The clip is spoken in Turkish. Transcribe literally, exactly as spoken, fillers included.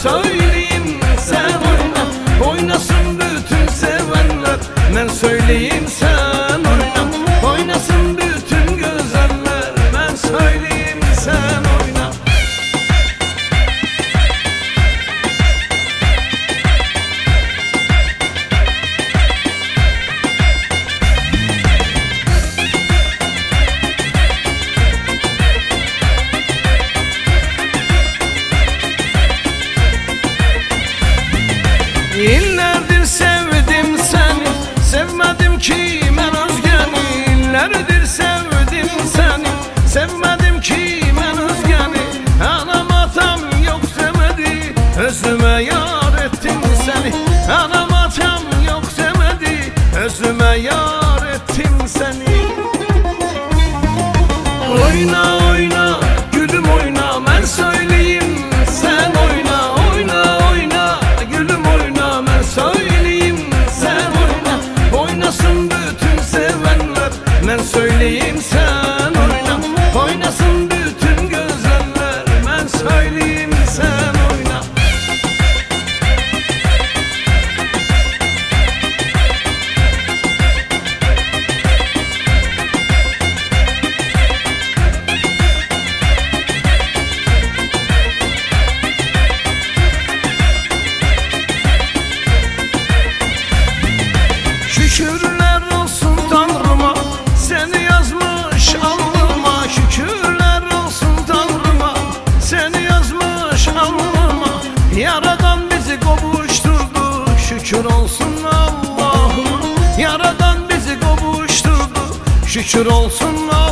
söyleyeyim sen oyna. Oynasın bütün sevenler, ben söyleyeyim sen oyna. Oynasın bütün güzeller, ben söyleyeyim sen oyna. İllerdir sevdim seni, sevmedim ki ben özgeni. İllerdir sevdim seni, sevmedim ki ben özgeni. Anam atam yok demedi, özüme yar ettin seni. Anam atam yok demedi, özüme yar ettin seni. Oyna oyna gülüm oyna, ben söyleyeyim sen oyna. Oyna oyna gülüm oyna, ben söyleyeyim sen oyna. Oynasın bütün sevenler, ben söyleyeyim sen oyna. Oynasın bütün güzeller, ben söyleyeyim sen oyna. Şükürler olsun Tanrıma, seni yazmış alnıma. Şükürler olsun Tanrıma, seni yazmış alnıma. Yaradan bizi kavuşturdu, şükür olsun Allah'ıma. Yaradan bizi kavuşturdu, şükür olsun Allah'ıma.